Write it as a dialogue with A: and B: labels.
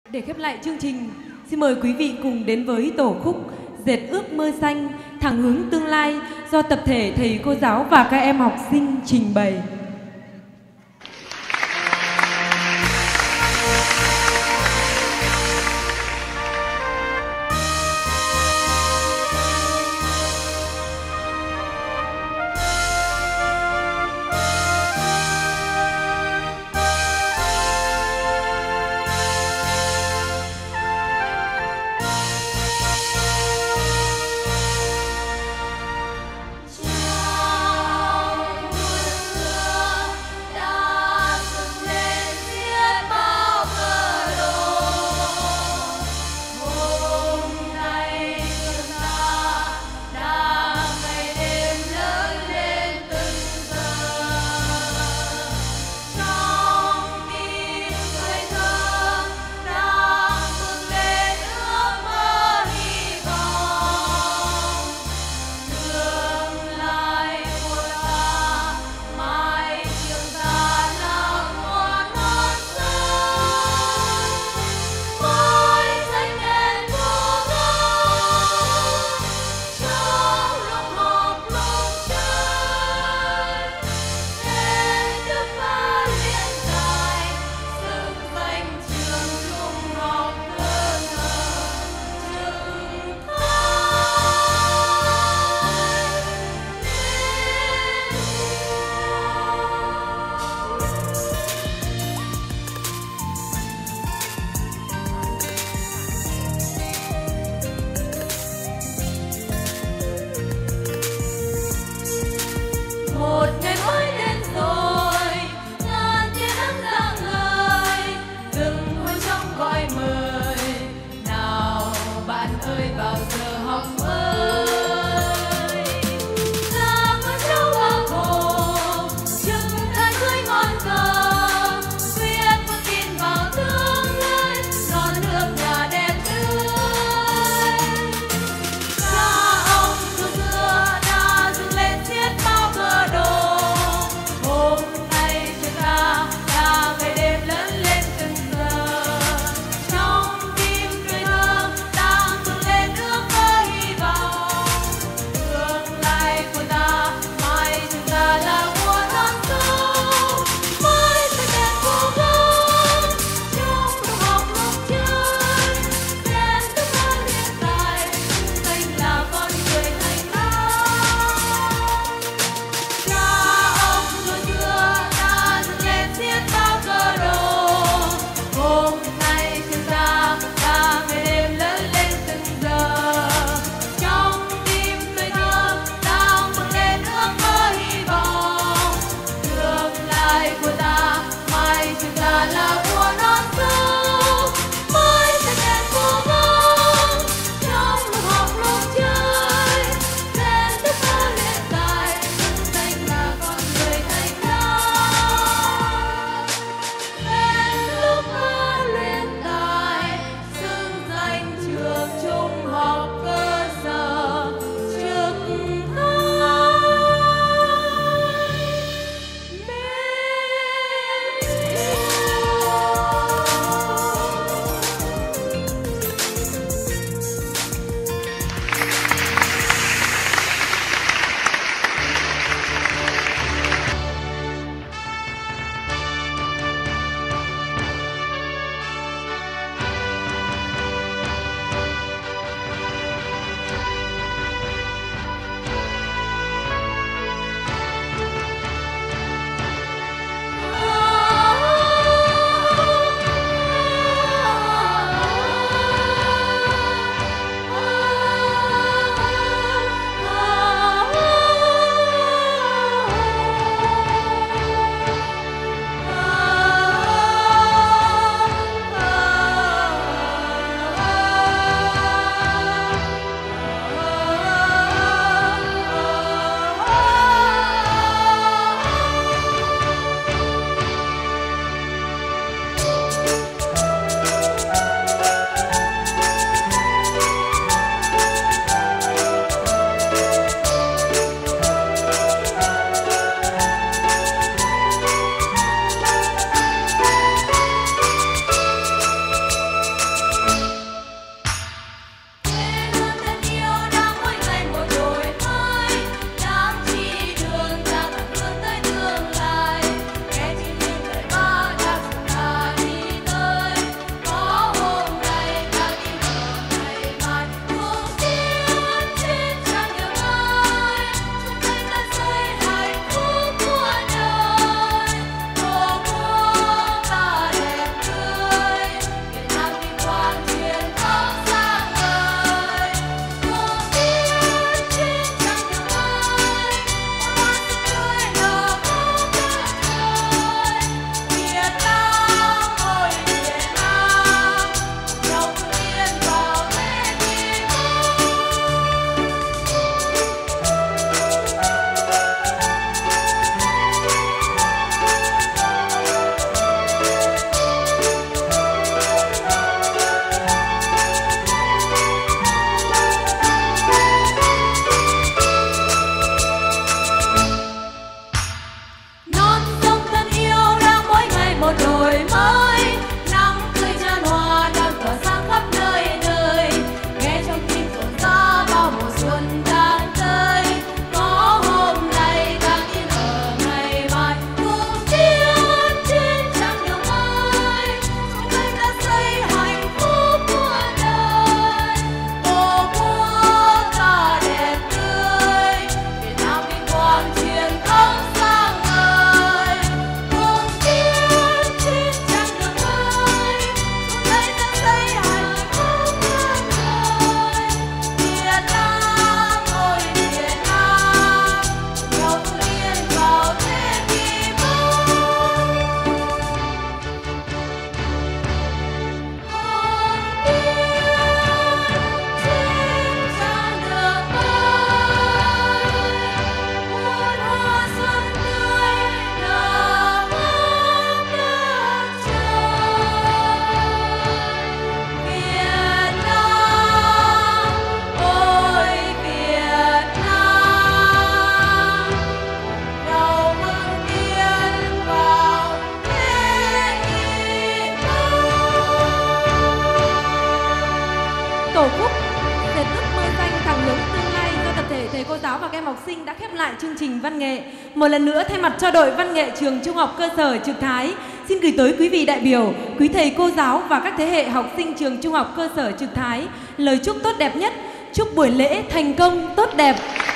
A: Để khép lại chương trình, xin mời quý vị cùng đến với tổ khúc Dệt ước mơ xanh, thẳng hướng tương lai do tập thể thầy cô giáo và các em học sinh trình bày. tổ khúc Dệt ước mơ xanh thẳng hướng tương lai do tập thể thầy cô giáo và các em học sinh đã khép lại chương trình văn nghệ. Một lần nữa thay mặt cho đội văn nghệ trường Trung học cơ sở Trực Thái xin gửi tới quý vị đại biểu, quý thầy cô giáo và các thế hệ học sinh trường Trung học cơ sở Trực Thái lời chúc tốt đẹp nhất. Chúc buổi lễ thành công tốt đẹp.